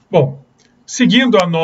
Bom, seguindo a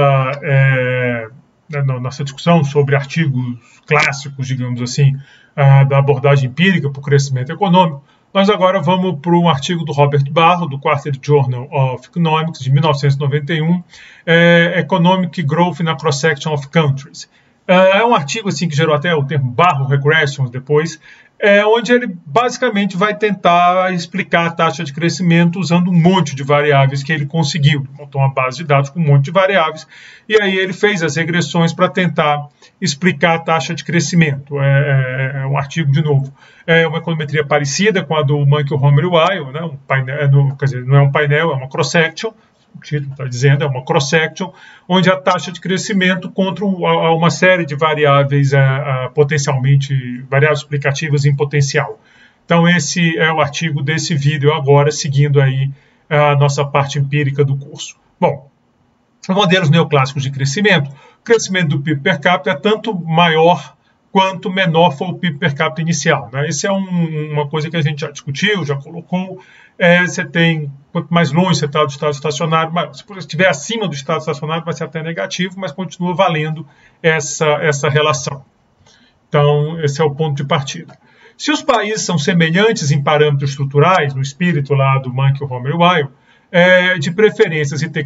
nossa discussão sobre artigos clássicos, digamos assim, da abordagem empírica para o crescimento econômico, nós agora vamos para um artigo do Robert Barro, do Quarterly Journal of Economics, de 1991, Economic Growth in a Cross-Section of Countries. É um artigo assim, que gerou até o termo Barro Regressions depois, onde ele basicamente vai tentar explicar a taxa de crescimento usando um monte de variáveis que ele conseguiu. Ele montou uma base de dados com um monte de variáveis e aí ele fez as regressões para tentar explicar a taxa de crescimento. É um artigo, de novo, é uma econometria parecida com a do Monckel, Homer e Weil, né? Quer dizer, não é um painel, é uma cross-section. O título está dizendo, é uma cross-section, onde a taxa de crescimento contra uma série de variáveis potencialmente, variáveis explicativas em potencial. Então esse é o artigo desse vídeo agora, seguindo aí a nossa parte empírica do curso. Bom, modelos neoclássicos de crescimento, o crescimento do PIB per capita é tanto maior quanto menor for o PIB per capita inicial. Né? Isso é uma coisa que a gente já discutiu, já colocou. Você tem, quanto mais longe você está do estado estacionário, se você estiver acima do estado estacionário, vai ser até negativo, mas continua valendo essa relação. Então, esse é o ponto de partida. Se os países são semelhantes em parâmetros estruturais, no espírito lá do Monckel, Homer e Weil, de preferências e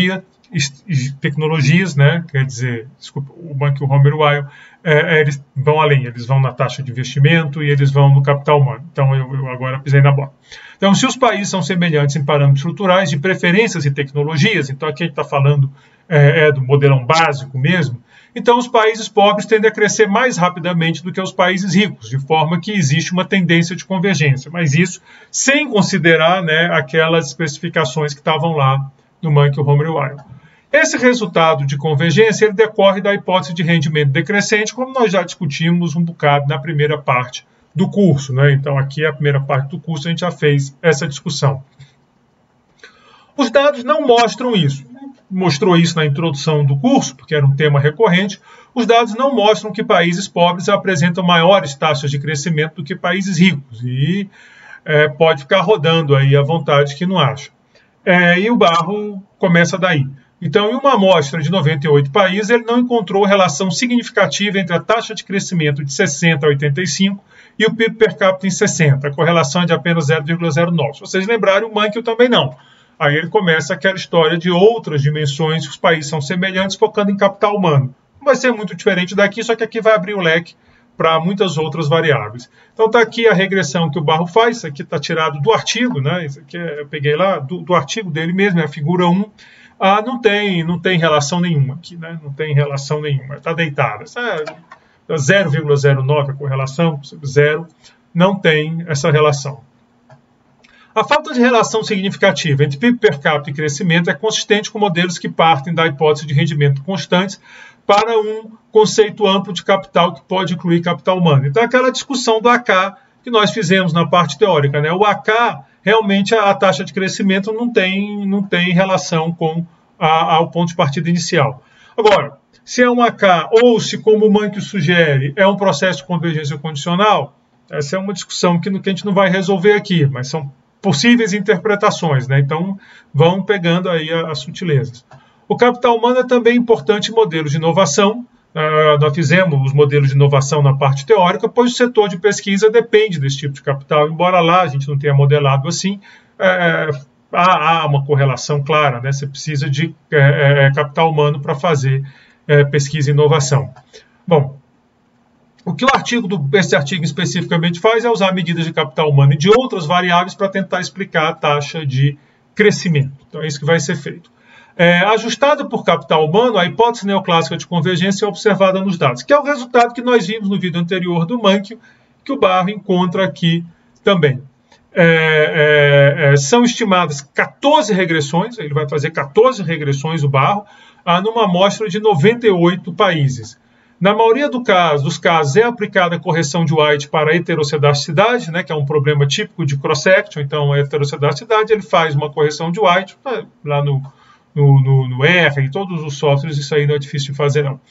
tecnologias, né? Quer dizer, desculpa, o Monckel, Homer e Weil, eles vão além, eles vão na taxa de investimento e eles vão no capital humano. Então, eu agora pisei na bola. Então, se os países são semelhantes em parâmetros estruturais, de preferências e tecnologias, então aqui a gente está falando do modelão básico mesmo, então os países pobres tendem a crescer mais rapidamente do que os países ricos, de forma que existe uma tendência de convergência, mas isso sem considerar, né, aquelas especificações que estavam lá no Monckel, Homer e Weil. Esse resultado de convergência ele decorre da hipótese de rendimento decrescente, como nós já discutimos um bocado na primeira parte do curso, né? Então aqui a primeira parte do curso a gente já fez essa discussão. Os dados não mostram isso. Mostrou isso na introdução do curso, porque era um tema recorrente. Os dados não mostram que países pobres apresentam maiores taxas de crescimento do que países ricos. E pode ficar rodando aí à vontade que não acha. E o Barro começa daí. Então, em uma amostra de 98 países, ele não encontrou relação significativa entre a taxa de crescimento de 60 a 85 e o PIB per capita em 60. A correlação é de apenas 0,09. Se vocês lembrarem, o Monckel também não. Aí ele começa aquela história de outras dimensões, que os países são semelhantes, focando em capital humano. Não vai ser muito diferente daqui, só que aqui vai abrir o leque para muitas outras variáveis. Então está aqui a regressão que o Barro faz, isso aqui está tirado do artigo, né? Isso aqui eu peguei lá do artigo dele mesmo, é a figura 1. Não tem relação nenhuma aqui, né? Não tem relação nenhuma, está deitada. 0,09 a correlação, 0, não tem essa relação. A falta de relação significativa entre PIB per capita e crescimento é consistente com modelos que partem da hipótese de rendimento constantes para um conceito amplo de capital que pode incluir capital humano. Então, aquela discussão do AK que nós fizemos na parte teórica, né? O AK, realmente, a taxa de crescimento não tem relação com ao ponto de partida inicial. Agora, se é um AK ou se, como o Monckel sugere, é um processo de convergência condicional, essa é uma discussão que a gente não vai resolver aqui, mas são possíveis interpretações, né? Então, vão pegando aí as sutilezas. O capital humano é também importante em modelos de inovação. Nós fizemos os modelos de inovação na parte teórica, pois o setor de pesquisa depende desse tipo de capital, embora lá a gente não tenha modelado assim, há uma correlação clara, né? Você precisa de capital humano para fazer pesquisa e inovação. Bom, o que esse artigo especificamente faz é usar medidas de capital humano e de outras variáveis para tentar explicar a taxa de crescimento. Então é isso que vai ser feito. Ajustada por capital humano, a hipótese neoclássica de convergência é observada nos dados, que é o resultado que nós vimos no vídeo anterior do Monckel, que o Barro encontra aqui também. São estimadas 14 regressões, ele vai fazer 14 regressões, o Barro, numa amostra de 98 países. Na maioria dos casos é aplicada a correção de White para a heterocedaticidade, né, que é um problema típico de cross-section. Então, a heterocedaticidade, ele faz uma correção de White, lá no R, em todos os softwares, isso aí não é difícil de fazer, não.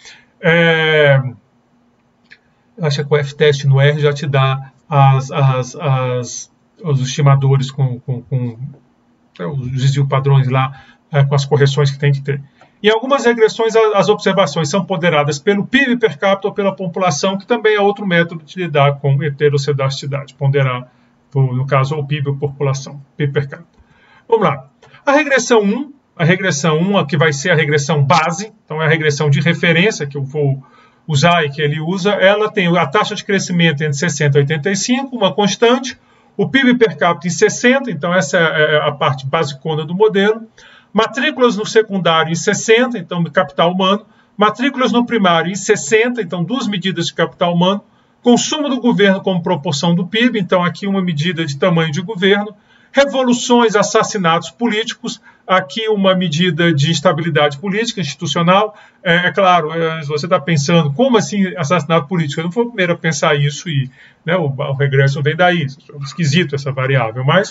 Acho que o F-test no R já te dá os estimadores com os desvio padrões lá, com as correções que tem que ter. Em algumas regressões, as observações são ponderadas pelo PIB per capita ou pela população, que também é outro método de lidar com heterocedastidade, ponderar, no caso, o PIB ou população, PIB per capita. Vamos lá. A regressão 1, que vai ser a regressão base, então é a regressão de referência que eu vou usar e que ele usa, ela tem a taxa de crescimento entre 60 e 85, uma constante, o PIB per capita em 60, então essa é a parte basicona do modelo, matrículas no secundário em 60, então capital humano, matrículas no primário em 60, então 2 medidas de capital humano, consumo do governo como proporção do PIB, então aqui uma medida de tamanho de governo, revoluções, assassinatos políticos, aqui uma medida de instabilidade política, institucional. É claro, você está pensando, como assim assassinato político? Eu não fui o primeiro a pensar isso, e né, o regresso vem daí, é esquisito essa variável, mas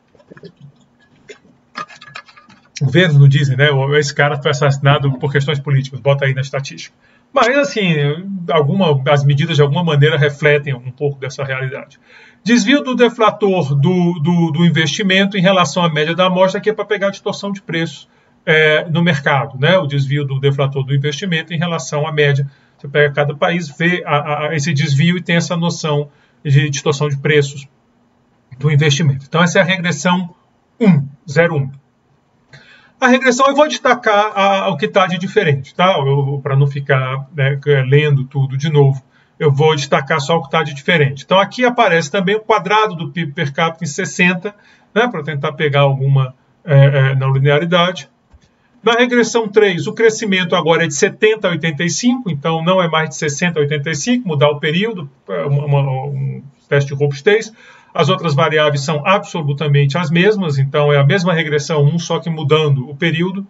governos não dizem, né? Esse cara foi assassinado por questões políticas, bota aí na estatística. Mas, assim, as medidas de alguma maneira refletem um pouco dessa realidade. Desvio do deflator do investimento em relação à média da amostra, que é para pegar a distorção de preços no mercado, né? O desvio do deflator do investimento em relação à média. Você pega cada país, vê esse desvio e tem essa noção de distorção de preços do investimento. Então, essa é a regressão 01. A regressão eu vou destacar o que está de diferente, tá? Para não ficar lendo tudo de novo, eu vou destacar só o que está de diferente. Então aqui aparece também o quadrado do PIB per capita em 60, né, para tentar pegar alguma não linearidade. Na regressão 3, o crescimento agora é de 70 a 85, então não é mais de 60 a 85, mudar o período, um teste de robustez. As outras variáveis são absolutamente as mesmas, então é a mesma regressão 1, só que mudando o período.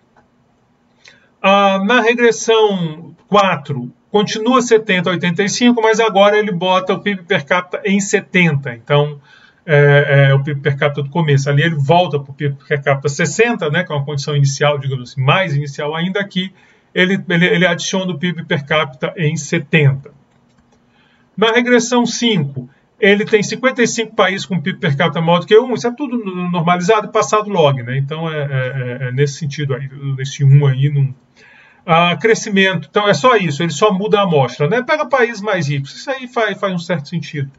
Na regressão 4, continua 70 a 85, mas agora ele bota o PIB per capita em 70. Então, o PIB per capita do começo. Ali ele volta para o PIB per capita 60, né, que é uma condição inicial, digamos assim, mais inicial ainda. Aqui ele adiciona o PIB per capita em 70. Na regressão 5, ele tem 55 países com PIB per capita maior do que 1, isso é tudo normalizado e passado log, né? Então nesse sentido aí, nesse 1 aí, crescimento, então é só isso, ele só muda a amostra, né? Pega países mais ricos, isso aí faz um certo sentido.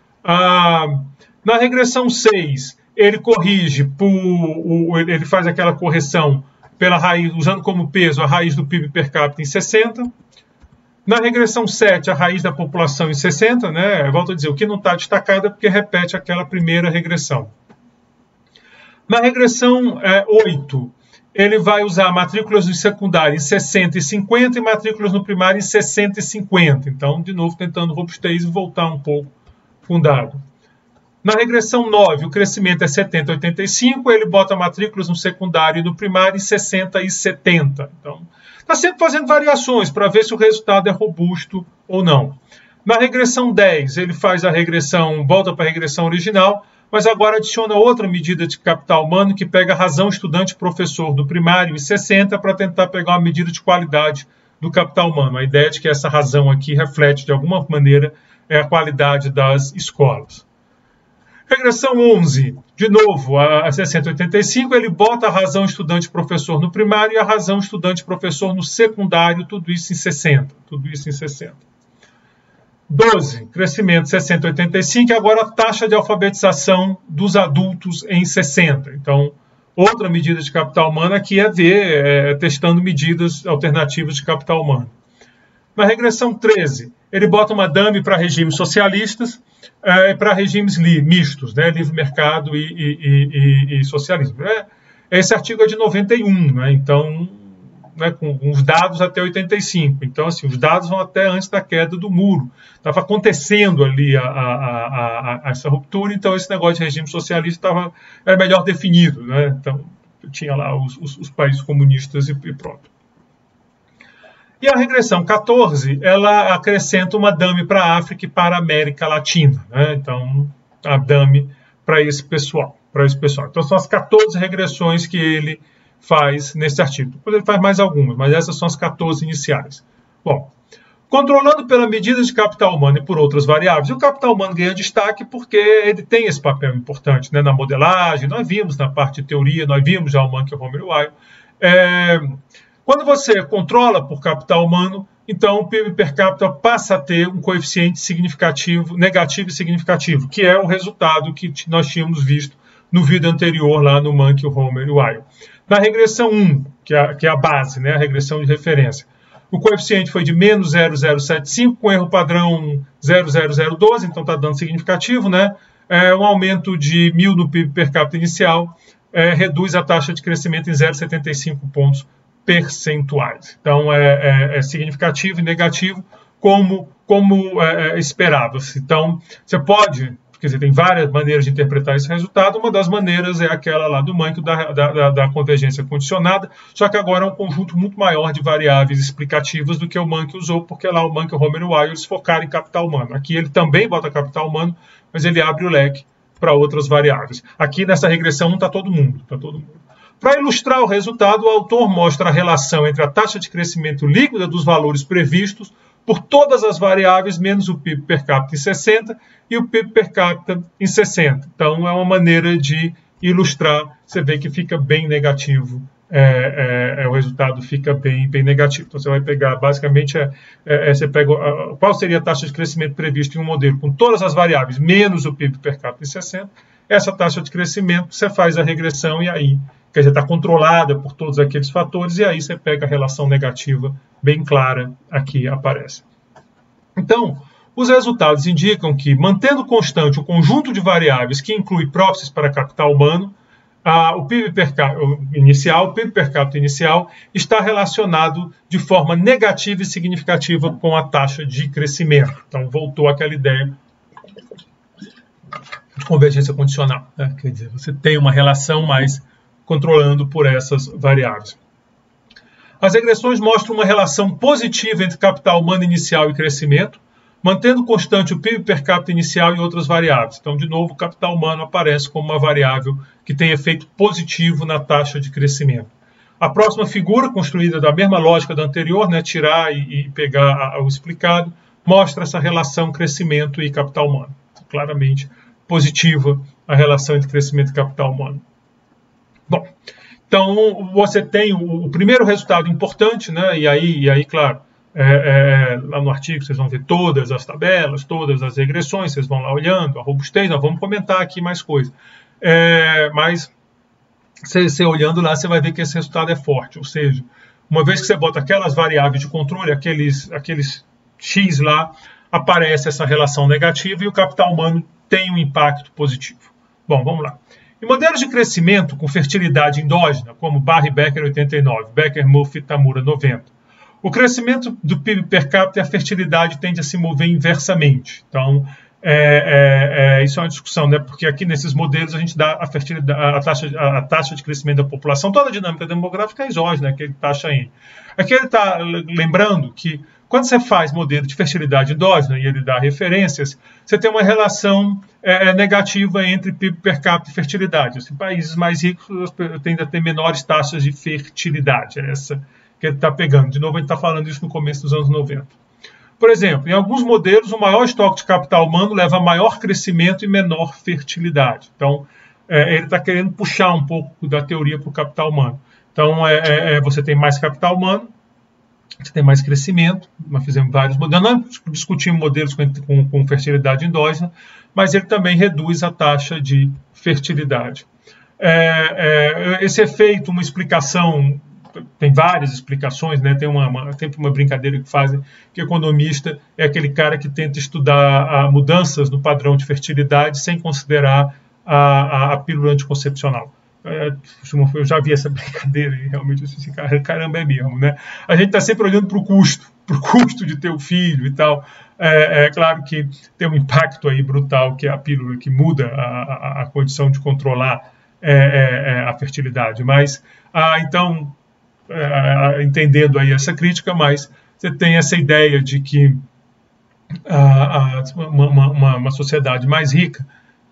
Na regressão 6, ele corrige, ele faz aquela correção pela raiz, usando como peso a raiz do PIB per capita em 60. Na regressão 7, a raiz da população em 60, né? Volto a dizer, o que não está destacado é porque repete aquela primeira regressão. Na regressão 8, ele vai usar matrículas no secundário em 60 e 50 e matrículas no primário em 60 e 50. Então, de novo, tentando robustez e voltar um pouco fundado. Na regressão 9, o crescimento é 70 a 85, ele bota matrículas no secundário e no primário em 60 e 70. Então, está sempre fazendo variações para ver se o resultado é robusto ou não. Na regressão 10, ele faz a regressão, volta para a regressão original, mas agora adiciona outra medida de capital humano que pega a razão estudante-professor do primário em 60 para tentar pegar uma medida de qualidade do capital humano. A ideia é de que essa razão aqui reflete, de alguma maneira, a qualidade das escolas. Regressão 11, de novo, a 60-85, ele bota a razão estudante-professor no primário e a razão estudante-professor no secundário, tudo isso em 60. 12, crescimento 60-85, e agora a taxa de alfabetização dos adultos em 60. Então, outra medida de capital humano aqui é ver, testando medidas alternativas de capital humano. Na regressão 13, ele bota uma dummy para regimes socialistas e para regimes mistos, né, livre mercado e socialismo. Esse artigo é de 91, né, então, né, com os dados até 85. Então, assim, os dados vão até antes da queda do muro. Estava acontecendo ali essa ruptura, então esse negócio de regime socialista era melhor definido, né? Então, tinha lá os países comunistas e pronto. E a regressão 14, ela acrescenta uma dummy para a África e para a América Latina, né? Então, a dummy para esse pessoal. Então, são as 14 regressões que ele faz nesse artigo. Depois ele faz mais algumas, mas essas são as 14 iniciais. Bom, controlando pela medida de capital humano e por outras variáveis. E o capital humano ganha destaque porque ele tem esse papel importante, né, na modelagem. Nós vimos na parte de teoria, nós vimos já o Monkey, Homer e Weil. Quando você controla por capital humano, então o PIB per capita passa a ter um coeficiente significativo, negativo e significativo, que é o resultado que nós tínhamos visto no vídeo anterior lá no Monkey, Homer e Weil. Na regressão 1, que é a base, né, a regressão de referência, o coeficiente foi de menos 0,075, com erro padrão 0,0012, então está dando significativo, né? Um aumento de 1.000 no PIB per capita inicial reduz a taxa de crescimento em 0,75 pontos percentuais. Então, é significativo e negativo, como esperava-se. Então, você pode, quer dizer, tem várias maneiras de interpretar esse resultado. Uma das maneiras é aquela lá do Monkey, da convergência condicionada, só que agora é um conjunto muito maior de variáveis explicativas do que o Monkey usou, porque lá o Monkey, Homer e Weil, eles focaram em capital humano. Aqui ele também bota capital humano, mas ele abre o leque para outras variáveis. Aqui nessa regressão não está todo mundo. Para ilustrar o resultado, o autor mostra a relação entre a taxa de crescimento líquida dos valores previstos por todas as variáveis, menos o PIB per capita em 60 e o PIB per capita em 60. Então, é uma maneira de ilustrar. Você vê que fica bem negativo. O resultado fica bem negativo. Então, você vai pegar, basicamente, você pega qual seria a taxa de crescimento prevista em um modelo com todas as variáveis, menos o PIB per capita em 60. Essa taxa de crescimento, você faz a regressão e aí, quer dizer, está controlada por todos aqueles fatores, e aí você pega a relação negativa bem clara, aqui aparece. Então, os resultados indicam que, mantendo constante o conjunto de variáveis que inclui proxies para capital humano, o PIB per capita inicial está relacionado de forma negativa e significativa com a taxa de crescimento. Então, voltou aquela ideia de convergência condicional, né? Quer dizer, você tem uma relação mais controlando por essas variáveis. As regressões mostram uma relação positiva entre capital humano inicial e crescimento, mantendo constante o PIB per capita inicial e outras variáveis. Então, de novo, o capital humano aparece como uma variável que tem efeito positivo na taxa de crescimento. A próxima figura, construída da mesma lógica da anterior, né, tirar e pegar o explicado, mostra essa relação crescimento e capital humano. Claramente positiva a relação entre crescimento e capital humano. Bom, então você tem o primeiro resultado importante, né? E aí, claro, lá no artigo vocês vão ver todas as tabelas, todas as regressões, vocês vão lá olhando, a robustez, nós vamos comentar aqui mais coisas. Mas você olhando lá, você vai ver que esse resultado é forte, ou seja, uma vez que você bota aquelas variáveis de controle, aqueles X lá, aparece essa relação negativa e o capital humano tem um impacto positivo. Bom, vamos lá. Em modelos de crescimento com fertilidade endógena, como Barr e Becker 89, Becker, Murphy e Tamura 90, o crescimento do PIB per capita e a fertilidade tende a se mover inversamente. Então, isso é uma discussão, né? Porque aqui nesses modelos a gente dá a taxa de crescimento da população, toda a dinâmica demográfica é exógena, que ele taxa N. Aqui ele está lembrando que quando você faz modelo de fertilidade endógena e ele dá referências, você tem uma relação negativa entre PIB per capita e fertilidade. Assim, países mais ricos tendem a ter menores taxas de fertilidade. É essa que ele está pegando. De novo, a gente está falando isso no começo dos anos 90. Por exemplo, em alguns modelos, o maior estoque de capital humano leva a maior crescimento e menor fertilidade. Então, ele está querendo puxar um pouco da teoria para o capital humano. Então, você tem mais capital humano, você tem mais crescimento. Nós fizemos vários modelos. Não discutimos modelos com fertilidade endógena, mas ele também reduz a taxa de fertilidade. Esse efeito, uma explicação, tem várias explicações, né? Tem uma brincadeira que fazem, que economista é aquele cara que tenta estudar mudanças no padrão de fertilidade sem considerar a pílula anticoncepcional. Eu já vi essa brincadeira e realmente assim, caramba, é mesmo, né? A gente está sempre olhando para o custo de ter o filho e tal. É claro que tem um impacto aí brutal, que é a pílula que muda a condição de controlar a fertilidade. Mas, então, entendendo aí essa crítica, mas você tem essa ideia de que uma sociedade mais rica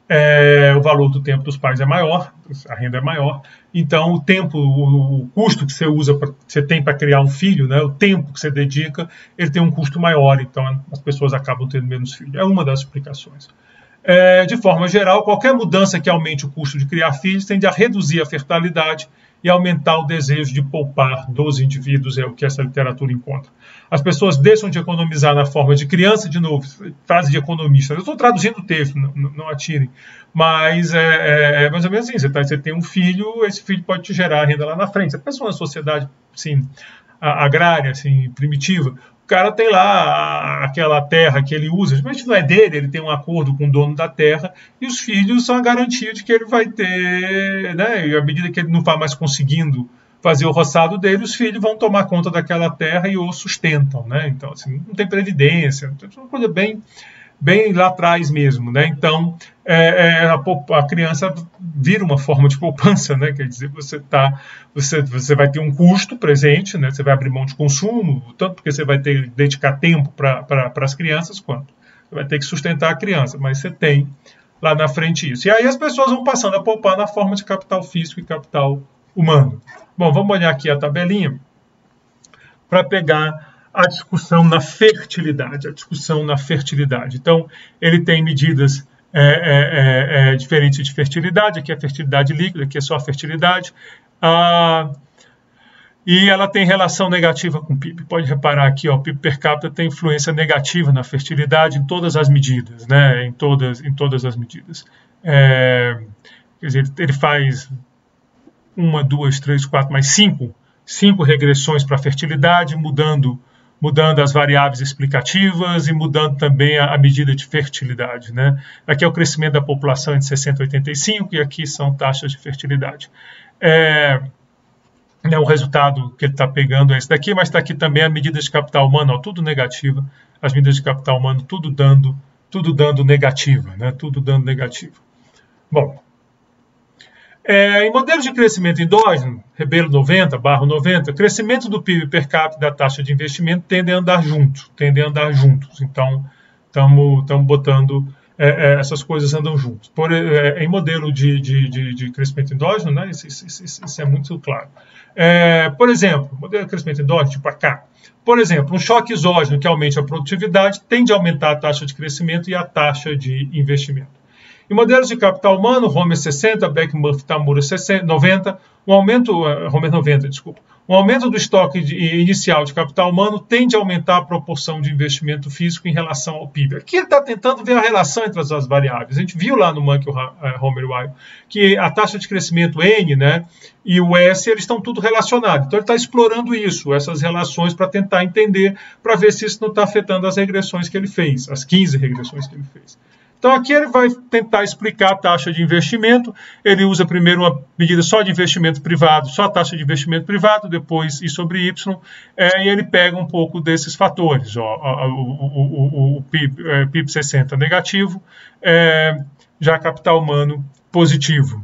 o valor do tempo dos pais é maior, a renda é maior, então o tempo, o custo que você tem para criar um filho, né, o tempo que você dedica, ele tem um custo maior, então as pessoas acabam tendo menos filhos. É uma das explicações. De forma geral, qualquer mudança que aumente o custo de criar filhos tende a reduzir a fertilidade e aumentar o desejo de poupar dos indivíduos, é o que essa literatura encontra. As pessoas deixam de economizar na forma de criança, de novo, frase de economista. Eu estou traduzindo o texto, não atirem. Mas é mais ou menos assim, você tem um filho, esse filho pode te gerar renda lá na frente. Você pensa numa sociedade assim, agrária, assim, primitiva, o cara tem lá aquela terra que ele usa, mas não é dele, ele tem um acordo com o dono da terra, e os filhos são a garantia de que ele vai ter, né, e à medida que ele não vai mais conseguindo fazer o roçado dele, os filhos vão tomar conta daquela terra e o sustentam, né? Então, assim, não tem previdência, é uma coisa bem lá atrás mesmo, né? Então, a criança vira uma forma de poupança, né? Quer dizer, você vai ter um custo presente, né? Você vai abrir mão de consumo, tanto porque você vai ter que dedicar tempo para as crianças, quanto você vai ter que sustentar a criança, mas você tem lá na frente isso. E aí as pessoas vão passando a poupar na forma de capital físico e capital humano. Bom, vamos olhar aqui a tabelinha para pegar a discussão na fertilidade. Então, ele tem medidas diferentes de fertilidade. Aqui é fertilidade líquida, aqui é só a fertilidade. E ela tem relação negativa com o PIB. Pode reparar aqui, ó, o PIB per capita tem influência negativa na fertilidade em todas as medidas, né? Em todas as medidas. Quer dizer, ele faz 1, 2, 3, 4, mais 5 regressões para a fertilidade, mudando as variáveis explicativas e mudando também a medida de fertilidade, né? Aqui é o crescimento da população entre 60 e 85 e aqui são taxas de fertilidade. O resultado que ele está pegando é esse daqui, mas está aqui também a medida de capital humano, ó, tudo negativa, as medidas de capital humano tudo dando negativa, né? Tudo dando negativo. Bom, em modelos de crescimento endógeno, Rebelo 90/90, crescimento do PIB per capita e da taxa de investimento tendem a andar juntos. Então, estamos botando essas coisas andam juntos. Em modelo de crescimento endógeno, né, isso é muito claro. Por exemplo, modelo de crescimento endógeno, tipo AK. Por exemplo, um choque exógeno que aumente a produtividade tende a aumentar a taxa de crescimento e a taxa de investimento. Em modelos de capital humano, Homer 60, Beck, Murphy, Tamura 90, um aumento do estoque inicial de capital humano tende a aumentar a proporção de investimento físico em relação ao PIB. Aqui ele está tentando ver a relação entre as variáveis. A gente viu lá no Monkey, Homer e Weil que a taxa de crescimento N, né, e o S eles estão tudo relacionados. Então ele está explorando isso, essas relações, para tentar entender, para ver se isso não está afetando as regressões que ele fez, as 15 regressões que ele fez. Então aqui ele vai tentar explicar a taxa de investimento, ele usa primeiro uma medida só de investimento privado, só a taxa de investimento privado, depois I sobre Y, e ele pega um pouco desses fatores, ó, o PIB 60 negativo, já capital humano positivo.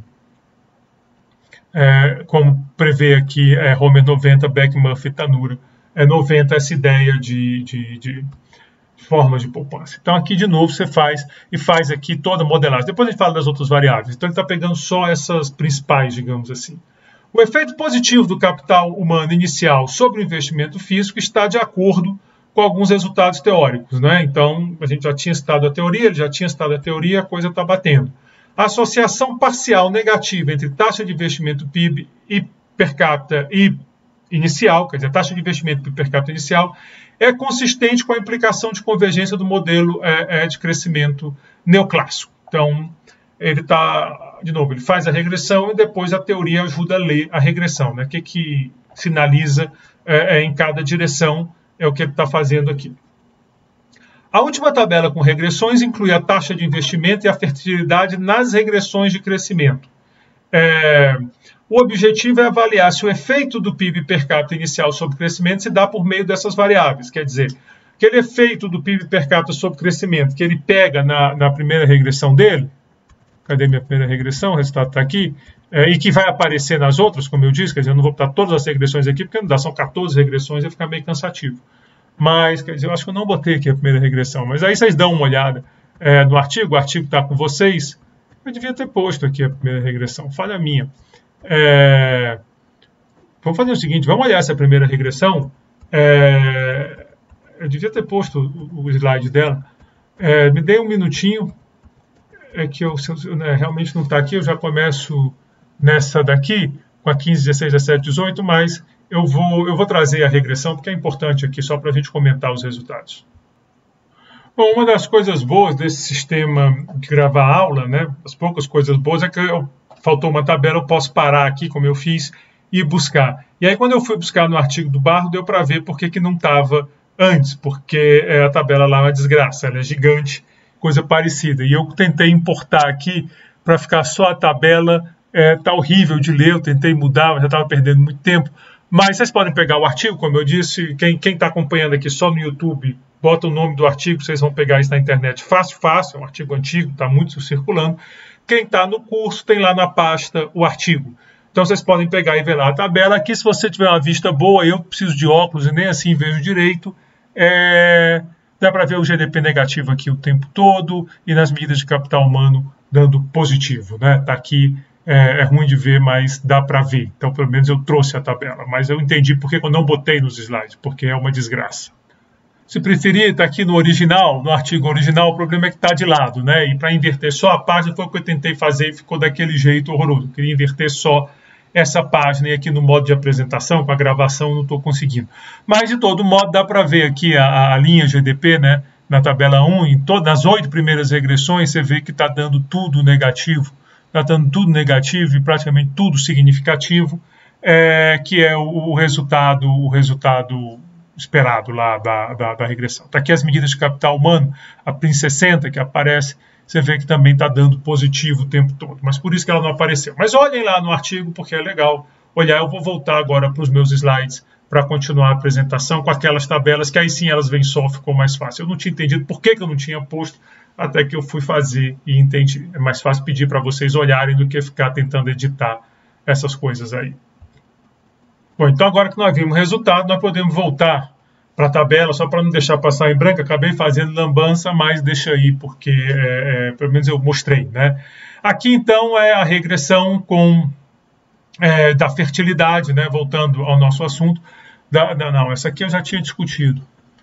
Como prevê aqui Homer 90, Beck, Murphy e Tanura, 90 essa ideia de formas de poupança. Então aqui de novo você faz aqui toda a modelagem. Depois a gente fala das outras variáveis. Então ele está pegando só essas principais, digamos assim. O efeito positivo do capital humano inicial sobre o investimento físico está de acordo com alguns resultados teóricos, né? Então a gente já tinha citado a teoria, a coisa está batendo. A associação parcial negativa entre taxa de investimento PIB e per capita e inicial, quer dizer, a taxa de investimento per capita inicial, é consistente com a implicação de convergência do modelo de crescimento neoclássico. Então, ele faz a regressão e depois a teoria ajuda a ler a regressão, né? O que sinaliza em cada direção é o que ele está fazendo aqui. A última tabela com regressões inclui a taxa de investimento e a fertilidade nas regressões de crescimento. O objetivo é avaliar se o efeito do PIB per capita inicial sobre crescimento se dá por meio dessas variáveis. Quer dizer, aquele efeito do PIB per capita sobre crescimento que ele pega na primeira regressão dele, cadê minha primeira regressão? O resultado está aqui, e que vai aparecer nas outras, como eu disse, quer dizer, eu não vou botar todas as regressões aqui, porque não dá, são 14 regressões, vai ficar meio cansativo. Mas, quer dizer, eu acho que eu não botei aqui a primeira regressão, mas aí vocês dão uma olhada no artigo, o artigo está com vocês, Eu devia ter posto aqui a primeira regressão, falha minha. Vamos fazer o seguinte, vamos olhar essa primeira regressão. Eu devia ter posto o slide dela. Me dê um minutinho, que realmente não está aqui, eu já começo nessa daqui, com a 15, 16, 17, 18, mas eu vou trazer a regressão, porque é importante aqui, só para a gente comentar os resultados. Bom, uma das coisas boas desse sistema de gravar aula, né, as poucas coisas boas, é que faltou uma tabela, eu posso parar aqui, como eu fiz, e buscar. E aí, quando eu fui buscar no artigo do Barro, deu para ver por que não estava antes, porque a tabela lá é uma desgraça, ela é gigante, coisa parecida. E eu tentei importar aqui para ficar só a tabela, tá horrível de ler, eu tentei mudar, mas já estava perdendo muito tempo. Mas vocês podem pegar o artigo, como eu disse, quem está acompanhando aqui só no YouTube, bota o nome do artigo, vocês vão pegar isso na internet fácil, é um artigo antigo, está muito circulando. Quem está no curso tem lá na pasta o artigo. Então vocês podem pegar e ver lá a tabela. Aqui, se você tiver uma vista boa, eu preciso de óculos e nem assim vejo direito, dá para ver o GDP negativo aqui o tempo todo e nas medidas de capital humano dando positivo, né? Tá aqui, é ruim de ver, mas dá para ver. Então, pelo menos eu trouxe a tabela. Mas eu entendi porque eu não botei nos slides, porque é uma desgraça. Se preferir, está aqui no original, no artigo original, o problema é que está de lado, né? E para inverter só a página foi o que eu tentei fazer e ficou daquele jeito horroroso. Eu queria inverter só essa página e aqui no modo de apresentação, com a gravação, não estou conseguindo. Mas, de todo modo, dá para ver aqui a linha GDP, né? Na tabela 1, em todas as 8 primeiras regressões, você vê que está dando tudo negativo. Está dando tudo negativo e praticamente tudo significativo, que é o resultado esperado lá da regressão. Está aqui as medidas de capital humano, a PRIN 60 que aparece, você vê que também está dando positivo o tempo todo, mas por isso que ela não apareceu. Mas olhem lá no artigo, porque é legal olhar. Eu vou voltar agora para os meus slides para continuar a apresentação com aquelas tabelas, que aí sim elas vêm só, ficou mais fácil. Eu não tinha entendido por que eu não tinha posto, até que eu fui fazer e entendi. É mais fácil pedir para vocês olharem do que ficar tentando editar essas coisas aí. Bom, então agora que nós vimos o resultado, nós podemos voltar para a tabela, só para não deixar passar em branco. Acabei fazendo lambança, mas deixa aí, porque pelo menos eu mostrei, né? Aqui então é a regressão da fertilidade, né? Voltando ao nosso assunto. Não, essa aqui eu já tinha discutido.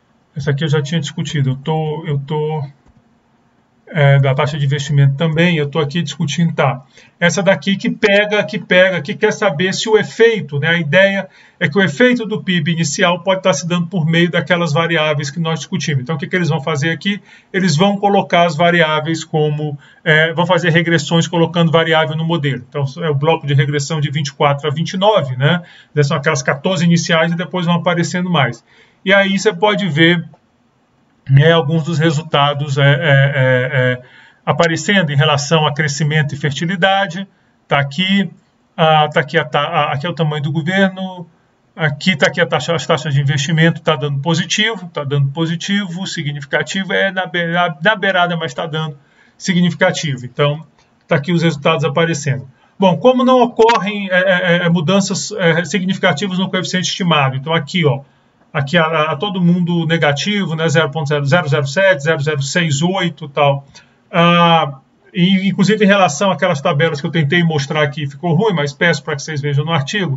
Eu tô da taxa de investimento também, eu estou aqui discutindo, essa daqui que quer saber se o efeito, né, a ideia é que o efeito do PIB inicial pode estar se dando por meio daquelas variáveis que nós discutimos. Então, o que eles vão fazer aqui? Eles vão colocar as variáveis vão fazer regressões colocando variável no modelo. Então, é o bloco de regressão de 24 a 29, né? São aquelas 14 iniciais e depois vão aparecendo mais. E aí você pode ver alguns dos resultados aparecendo em relação a crescimento e fertilidade. Está aqui, aqui é o tamanho do governo, aqui está aqui as taxas de investimento, está dando positivo, significativo, na beirada, mas está dando significativo. Então, está aqui os resultados aparecendo. Bom, como não ocorrem mudanças significativas no coeficiente estimado, então aqui, aqui a todo mundo negativo, né, 0.007, 0.068 e tal. E, inclusive, em relação àquelas tabelas que eu tentei mostrar aqui, ficou ruim, mas peço para que vocês vejam no artigo.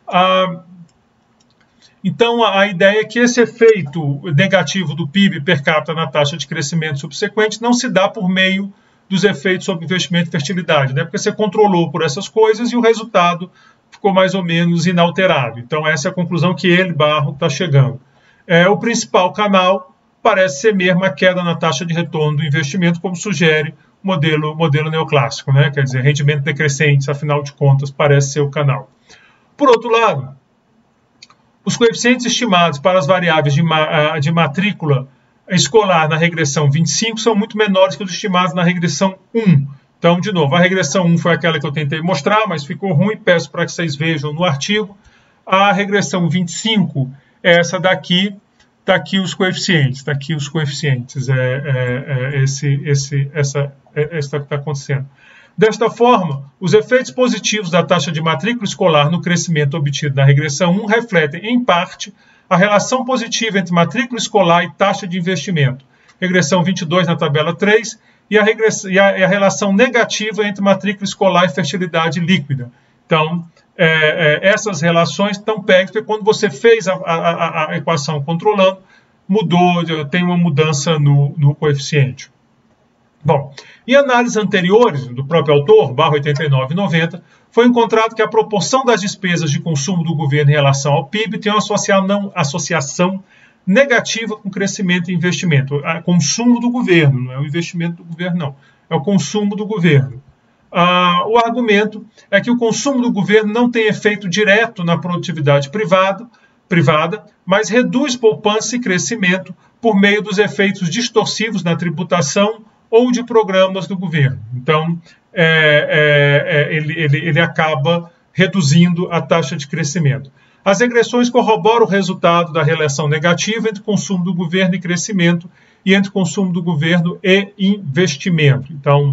Então, a ideia é que esse efeito negativo do PIB per capita na taxa de crescimento subsequente não se dá por meio dos efeitos sobre investimento e fertilidade, né? Porque você controlou por essas coisas e o resultado ficou mais ou menos inalterado. Então, essa é a conclusão que Barro, está chegando. O principal canal parece ser mesmo a queda na taxa de retorno do investimento, como sugere o modelo neoclássico, né? Quer dizer, rendimento decrescente, afinal de contas, parece ser o canal. Por outro lado, os coeficientes estimados para as variáveis de matrícula escolar na regressão 25 são muito menores que os estimados na regressão 1. Então, de novo, a regressão 1 foi aquela que eu tentei mostrar, mas ficou ruim, peço para que vocês vejam no artigo. A regressão 25 é essa daqui, está aqui os coeficientes, essa que está acontecendo. Desta forma, os efeitos positivos da taxa de matrícula escolar no crescimento obtido na regressão 1 refletem, em parte, a relação positiva entre matrícula escolar e taxa de investimento. Regressão 22 na tabela 3, e a relação negativa entre matrícula escolar e fertilidade líquida. Então, essas relações estão perto, porque quando você fez a equação controlando, tem uma mudança no coeficiente. Bom, em análises anteriores, do próprio autor, barra 89 e 90, foi encontrado que a proporção das despesas de consumo do governo em relação ao PIB tem uma associação negativa com crescimento e investimento. O consumo do governo, não é o investimento do governo, não. É o consumo do governo. O argumento é que o consumo do governo não tem efeito direto na produtividade privada, mas reduz poupança e crescimento por meio dos efeitos distorsivos na tributação ou de programas do governo. Então, ele acaba reduzindo a taxa de crescimento. As regressões corroboram o resultado da relação negativa entre consumo do governo e crescimento e entre consumo do governo e investimento. Então,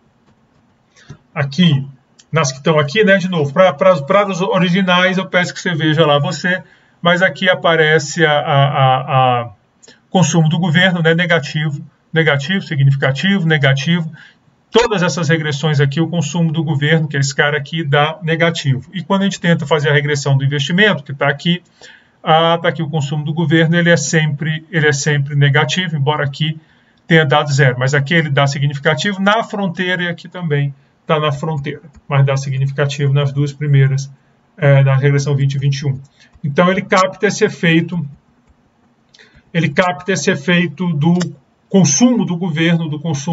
aqui, nas que estão aqui, né, de novo, para os originais eu peço que você veja lá mas aqui aparece a consumo do governo, né, negativo, significativo, negativo. Todas essas regressões aqui, o consumo do governo, que é esse cara aqui, dá negativo. E quando a gente tenta fazer a regressão do investimento, que está aqui, tá aqui o consumo do governo, ele é sempre negativo, embora aqui tenha dado zero. Mas aqui ele dá significativo na fronteira e aqui também está na fronteira. Mas dá significativo nas duas primeiras, na regressão 20 e 21. Então ele capta esse efeito do consumo do governo,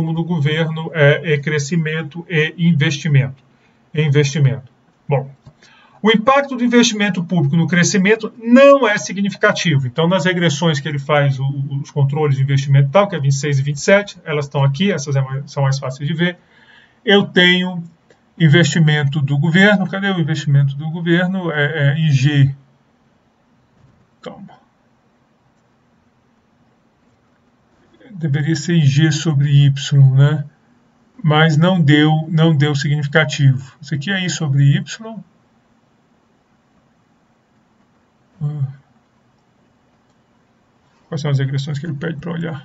crescimento e investimento. Bom, o impacto do investimento público no crescimento não é significativo. Então, nas regressões que ele faz, os controles de investimento tal, que é 26 e 27, elas estão aqui, essas são mais fáceis de ver. Eu tenho investimento do governo, cadê o investimento do governo? IG. Calma. Deveria ser IG sobre Y, né? Mas não deu significativo. Isso aqui é I sobre Y. Quais são as regressões que ele pede para olhar?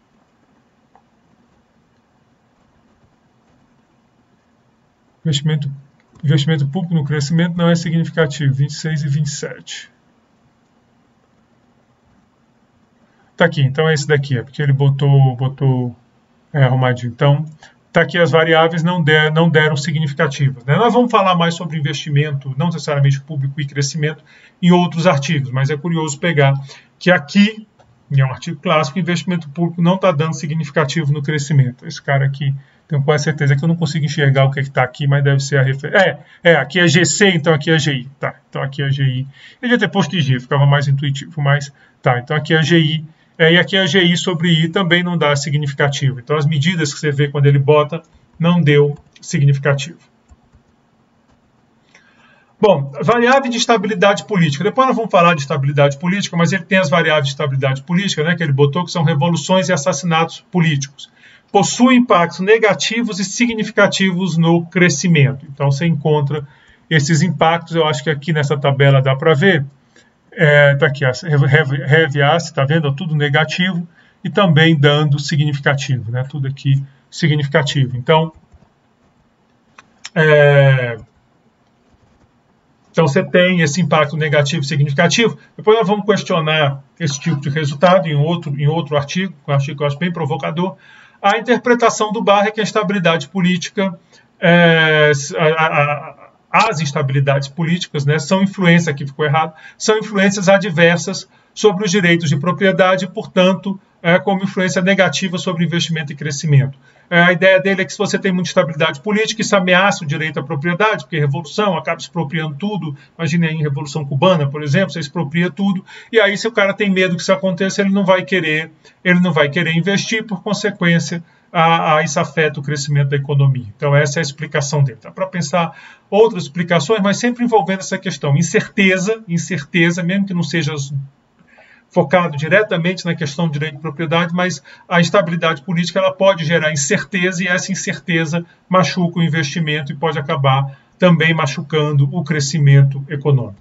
Investimento público no crescimento não é significativo. 26 e 27. Tá aqui, então é esse daqui, porque ele botou arrumadinho. Então, tá aqui as variáveis não deram significativas, né? Nós vamos falar mais sobre investimento, não necessariamente público e crescimento, em outros artigos, mas é curioso pegar que aqui, em um artigo clássico, investimento público não está dando significativo no crescimento. Esse cara aqui, tenho quase certeza que eu não consigo enxergar o que está aqui, mas deve ser a referência. Aqui é GC, então aqui é GI. Tá, então aqui é GI. Eu devia ter posto IG, ficava mais intuitivo, mas tá, então aqui é GI. E aqui a GI sobre I também não dá significativo. Então, as medidas que você vê quando ele bota, não deu significativo. Bom, variável de estabilidade política. Depois nós vamos falar de estabilidade política, mas ele tem as variáveis de estabilidade política, né, que ele botou, que são revoluções e assassinatos políticos. Possui impactos negativos e significativos no crescimento. Então, você encontra esses impactos. Eu acho que aqui nessa tabela dá para ver. Tá aqui, revias, tá vendo? Tudo negativo e também dando significativo, né? Tudo aqui significativo. Então, você tem esse impacto negativo e significativo. Depois nós vamos questionar esse tipo de resultado em outro artigo, um artigo que eu acho bem provocador. A interpretação do Barr é que a estabilidade política, as instabilidades políticas, né, são influências, aqui ficou errado, são influências adversas sobre os direitos de propriedade e, portanto, como influência negativa sobre investimento e crescimento. A ideia dele é que se você tem muita estabilidade política, isso ameaça o direito à propriedade, porque revolução acaba expropriando tudo. Imagine aí em Revolução Cubana, por exemplo, você expropria tudo, e aí se o cara tem medo que isso aconteça, ele não vai querer investir, por consequência, isso afeta o crescimento da economia. Então, essa é a explicação dele. Dá para pensar outras explicações, mas sempre envolvendo essa questão. Incerteza, mesmo que não seja focado diretamente na questão do direito de propriedade, mas a instabilidade política ela pode gerar incerteza e essa incerteza machuca o investimento e pode acabar também machucando o crescimento econômico.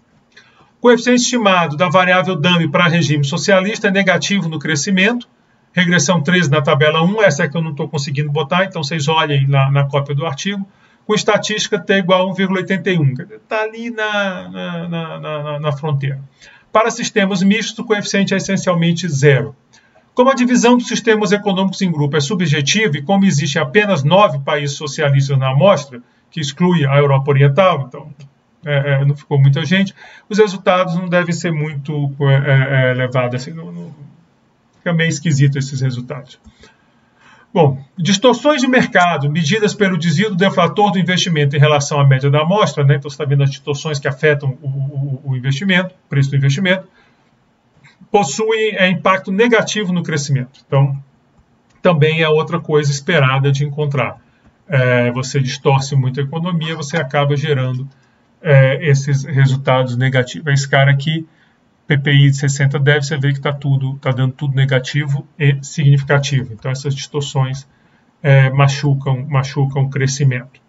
Coeficiente estimado da variável dummy para regime socialista é negativo no crescimento, Regressão 13 na tabela 1, essa é que eu não estou conseguindo botar, então vocês olhem na cópia do artigo. Com estatística t igual a 1,81, está ali na fronteira. Para sistemas mistos, o coeficiente é essencialmente zero. Como a divisão dos sistemas econômicos em grupo é subjetiva e como existem apenas 9 países socialistas na amostra, que exclui a Europa Oriental, então não ficou muita gente, os resultados não devem ser muito levados assim, fica meio esquisito esses resultados. Bom, distorções de mercado medidas pelo desvio do deflator do investimento em relação à média da amostra, né? Então você está vendo as distorções que afetam o investimento, o preço do investimento, possuem impacto negativo no crescimento. Então, também é outra coisa esperada de encontrar. Você distorce muito a economia, você acaba gerando esses resultados negativos. Esse cara aqui, PPI de 60 deve, você vê que está dando tudo negativo e significativo. Então, essas distorções machucam o crescimento.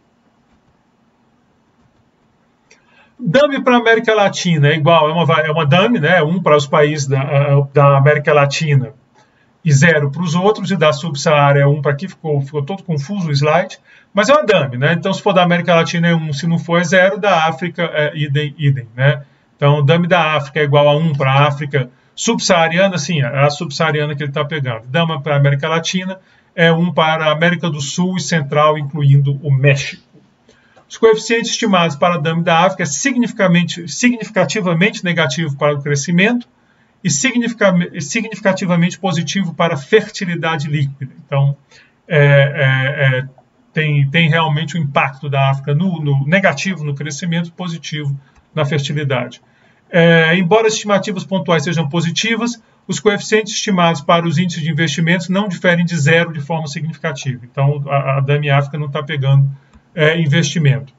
Dummy para a América Latina é igual, é uma dummy, né? 1 para os países da América Latina e 0 para os outros, e da Subsaara é 1 para aqui, ficou todo confuso o slide, mas é uma dummy, né? Então, se for da América Latina é 1, se não for é 0, da África é idem, né? Então, o dummy da África é igual a 1 para a África subsaariana, sim, é a subsaariana que ele está pegando. Dummy para a América Latina é 1 para a América do Sul e Central, incluindo o México. Os coeficientes estimados para a dummy da África é significativamente negativo para o crescimento e significativamente positivo para a fertilidade líquida. Então, tem realmente um impacto da África no negativo no crescimento, positivo na fertilidade. Embora as estimativas pontuais sejam positivas, os coeficientes estimados para os índices de investimentos não diferem de 0 de forma significativa. Então, a dummy África não está pegando investimento.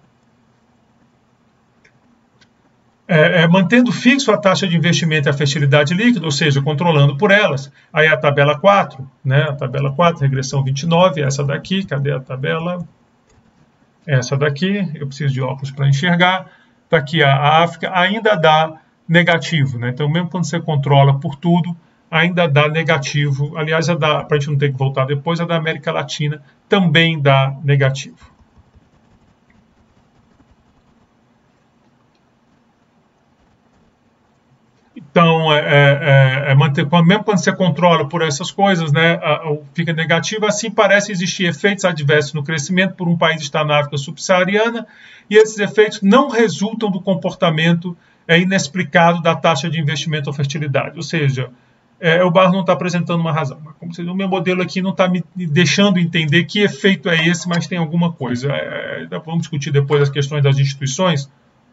Mantendo fixo a taxa de investimento e a fertilidade líquida, ou seja, controlando por elas. Aí a tabela 4, né? A tabela 4, regressão 29, essa daqui, cadê a tabela? Essa daqui, eu preciso de óculos para enxergar. Está aqui a África, ainda dá negativo, né? Então, mesmo quando você controla por tudo, ainda dá negativo. Aliás, para a gente não ter que voltar depois, a da América Latina também dá negativo. Então, mesmo quando você controla por essas coisas, né, fica negativo. Assim, parece existir efeitos adversos no crescimento por um país estar na África subsaariana, e esses efeitos não resultam do comportamento inexplicado da taxa de investimento ou fertilidade. Ou seja, o Barro não está apresentando uma razão. Como se o meu modelo aqui não está me deixando entender que efeito é esse, mas tem alguma coisa. Vamos discutir depois as questões das instituições,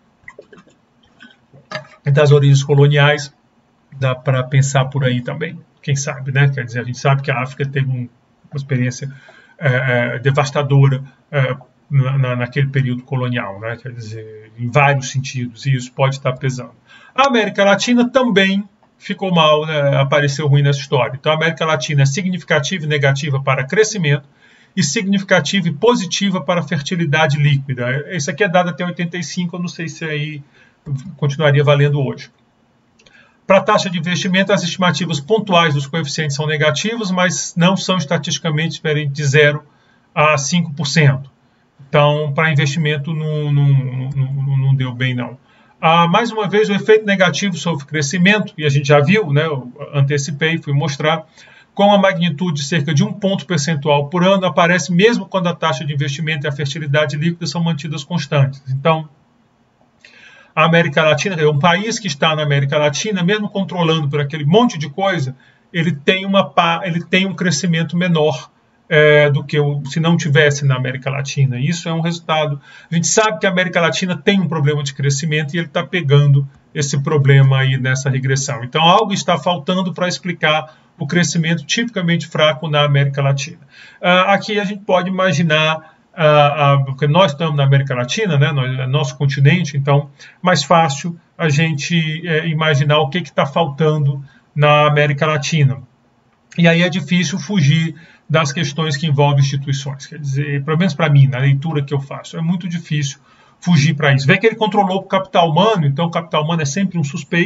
das origens coloniais, dá para pensar por aí também, quem sabe, né? Quer dizer, a gente sabe que a África teve uma experiência devastadora naquele período colonial, né? Quer dizer, em vários sentidos, e isso pode estar pesando. A América Latina também ficou mal, né? Apareceu ruim nessa história. Então, a América Latina é significativa e negativa para crescimento, e significativa e positiva para fertilidade líquida. Isso aqui é dado até 85, eu não sei se aí continuaria valendo hoje. Para a taxa de investimento, as estimativas pontuais dos coeficientes são negativas, mas não são estatisticamente diferentes de 0 a 5%. Então, para investimento não deu bem, não. Mais uma vez, o efeito negativo sobre o crescimento, e a gente já viu, né, eu antecipei, fui mostrar, com a magnitude de cerca de 1 ponto percentual por ano, aparece mesmo quando a taxa de investimento e a fertilidade líquida são mantidas constantes. Então, a América Latina, é um país que está na América Latina, mesmo controlando por aquele monte de coisa, ele tem um crescimento menor do que se não tivesse na América Latina. Isso é um resultado. A gente sabe que a América Latina tem um problema de crescimento e ele está pegando esse problema aí nessa regressão. Então, algo está faltando para explicar o crescimento tipicamente fraco na América Latina. Aqui a gente pode imaginar, porque nós estamos na América Latina, né, nosso continente, então mais fácil a gente imaginar o que está faltando na América Latina. E aí é difícil fugir das questões que envolvem instituições. Quer dizer, pelo menos para mim, na leitura que eu faço, é muito difícil fugir para isso. Vê que ele controlou o capital humano, então o capital humano é sempre um suspeito,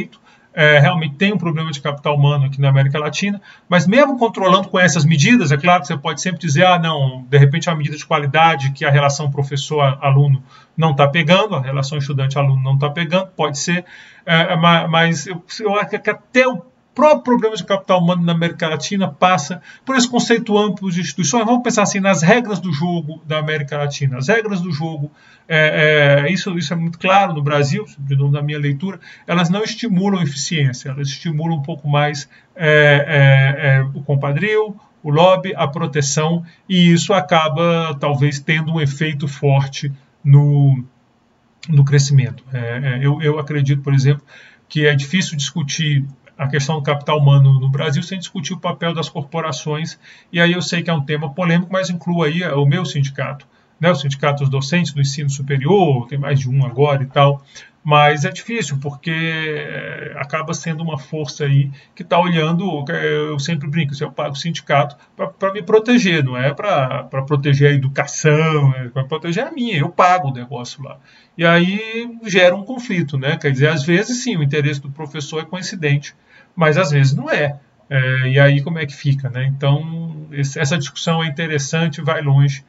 realmente tem um problema de capital humano aqui na América Latina, mas mesmo controlando com essas medidas, é claro que você pode sempre dizer, não, de repente é uma medida de qualidade que a relação professor-aluno não está pegando, a relação estudante-aluno não está pegando, pode ser, mas eu acho que até o próprio problema de capital humano na América Latina passa por esse conceito amplo de instituições. Vamos pensar assim nas regras do jogo da América Latina. As regras do jogo, isso é muito claro no Brasil, de novo na minha leitura, elas não estimulam a eficiência, elas estimulam um pouco mais o compadrio, o lobby, a proteção, e isso acaba talvez tendo um efeito forte no crescimento. Eu acredito, por exemplo, que é difícil discutir a questão do capital humano no Brasil sem discutir o papel das corporações, e aí eu sei que é um tema polêmico, mas incluo aí o meu sindicato, né, o sindicato dos docentes do ensino superior, tem mais de um agora e tal, mas é difícil, porque acaba sendo uma força aí que está olhando, eu sempre brinco, eu pago o sindicato para me proteger, não é para proteger a educação, é para proteger a minha, eu pago o negócio lá. E aí gera um conflito, né? Quer dizer, às vezes sim, o interesse do professor é coincidente, mas às vezes não é. E aí como é que fica, né? Então, essa discussão é interessante, vai longe,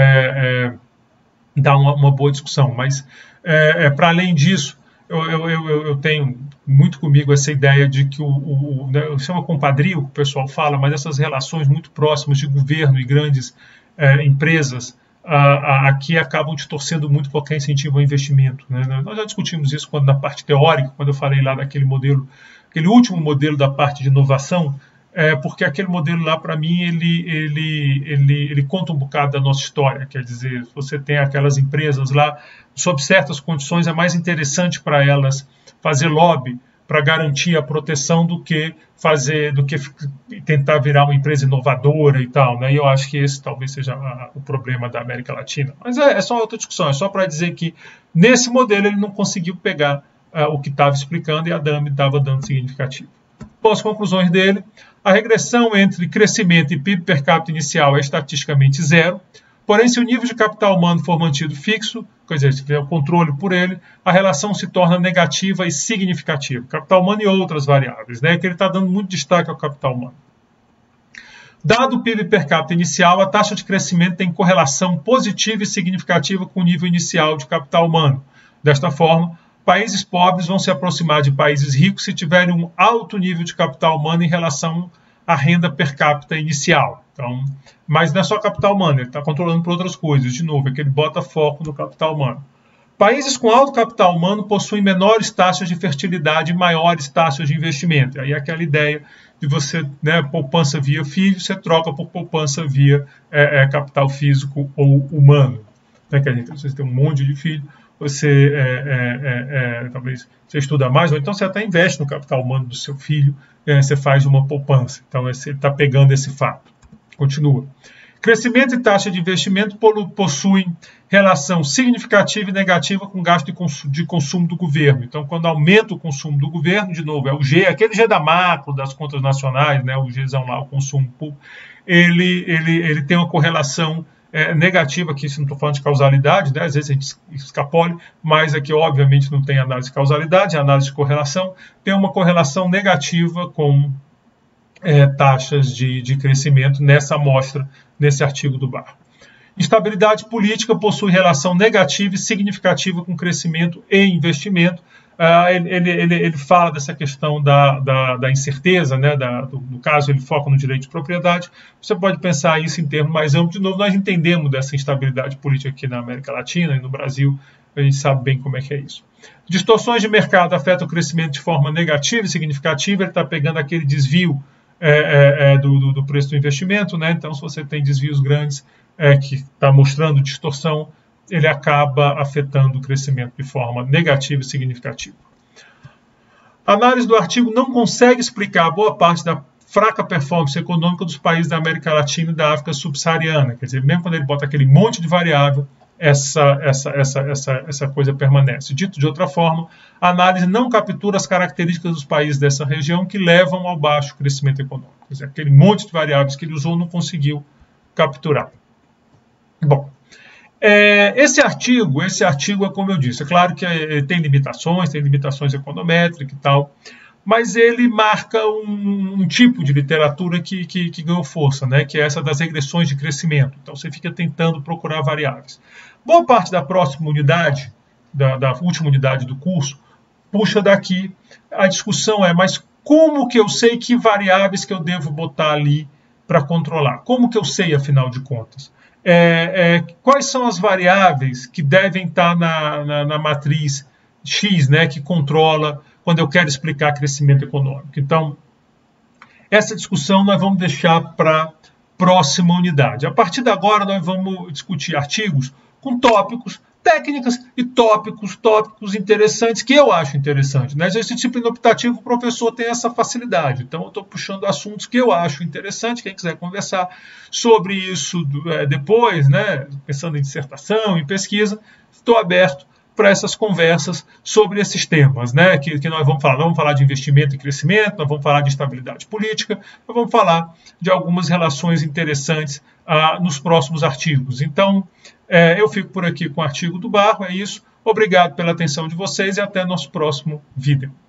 dá uma boa discussão, mas para além disso, eu tenho muito comigo essa ideia de que isso é uma compadrio que o pessoal fala, mas essas relações muito próximas de governo e grandes empresas aqui acabam distorcendo muito qualquer incentivo ao investimento, né? Nós já discutimos isso na parte teórica, quando eu falei lá daquele modelo, aquele último modelo da parte de inovação, porque aquele modelo lá, para mim, ele conta um bocado da nossa história. Quer dizer, você tem aquelas empresas lá, sob certas condições, é mais interessante para elas fazer lobby para garantir a proteção do que tentar virar uma empresa inovadora e tal, né? E eu acho que esse talvez seja o problema da América Latina. Mas é só outra discussão, é só para dizer que nesse modelo ele não conseguiu pegar o que estava explicando e a DAME estava dando significativo. Bom, as conclusões dele: a regressão entre crescimento e PIB per capita inicial é estatisticamente zero, porém, se o nível de capital humano for mantido fixo, quer dizer, se tiver o controle por ele, a relação se torna negativa e significativa. Capital humano e outras variáveis, né? Que ele está dando muito destaque ao capital humano. Dado o PIB per capita inicial, a taxa de crescimento tem correlação positiva e significativa com o nível inicial de capital humano. Desta forma, países pobres vão se aproximar de países ricos se tiverem um alto nível de capital humano em relação à renda per capita inicial. Então, mas não é só capital humano, ele está controlando por outras coisas. De novo, é que ele bota foco no capital humano. Países com alto capital humano possuem menores taxas de fertilidade e maiores taxas de investimento. Aí é aquela ideia de você, né, poupança via filho, você troca por poupança via capital físico ou humano. Né, que a gente, você tem um monte de filho, você talvez você estuda mais, ou então você até investe no capital humano do seu filho, você faz uma poupança. Então, ele está pegando esse fato. Continua. Crescimento e taxa de investimento possuem relação significativa e negativa com o gasto de consumo do governo. Então, quando aumenta o consumo do governo, de novo, é o G, aquele G da macro, das contas nacionais, né, o Gzão lá, o consumo público, ele tem uma correlação negativa, aqui se não estou falando de causalidade, né, às vezes a gente escapole, mas aqui obviamente não tem análise de causalidade, análise de correlação, tem uma correlação negativa com taxas de crescimento nessa amostra, nesse artigo do Barr. Instabilidade política possui relação negativa e significativa com crescimento e investimento. Ele fala dessa questão da incerteza, né, no caso ele foca no direito de propriedade. Você pode pensar isso em termos mais amplos. De novo, nós entendemos dessa instabilidade política aqui na América Latina e no Brasil, a gente sabe bem como é que é isso. Distorções de mercado afetam o crescimento de forma negativa e significativa. Ele está pegando aquele desvio do preço do investimento, né? Então, se você tem desvios grandes que está mostrando distorção, ele acaba afetando o crescimento de forma negativa e significativa. A análise do artigo não consegue explicar boa parte da fraca performance econômica dos países da América Latina e da África subsaariana. Quer dizer, mesmo quando ele bota aquele monte de variável, essa coisa permanece. Dito de outra forma, a análise não captura as características dos países dessa região que levam ao baixo crescimento econômico. Quer dizer, aquele monte de variáveis que ele usou não conseguiu capturar. Bom, esse artigo é como eu disse, é claro que tem limitações econométricas e tal, mas ele marca um tipo de literatura que ganhou força, né? Que é essa das regressões de crescimento. Então você fica tentando procurar variáveis. Boa parte da próxima unidade, da última unidade do curso, puxa daqui. A discussão é, mas como que eu sei que variáveis que eu devo botar ali para controlar? Como que eu sei, afinal de contas? Quais são as variáveis que devem estar na matriz X, né, que controla quando eu quero explicar crescimento econômico? Então, essa discussão nós vamos deixar para a próxima unidade. A partir de agora, nós vamos discutir artigos com tópicos, técnicas e tópicos interessantes, que eu acho interessante. Né? Essa disciplina optativa, o professor tem essa facilidade. Então, eu estou puxando assuntos que eu acho interessante. Quem quiser conversar sobre isso depois, né? Pensando em dissertação, em pesquisa, estou aberto para essas conversas sobre esses temas, né? Que nós vamos falar. Nós vamos falar de investimento e crescimento, nós vamos falar de estabilidade política, nós vamos falar de algumas relações interessantes nos próximos artigos. Então, eu fico por aqui com o artigo do Barro, é isso. Obrigado pela atenção de vocês e até nosso próximo vídeo.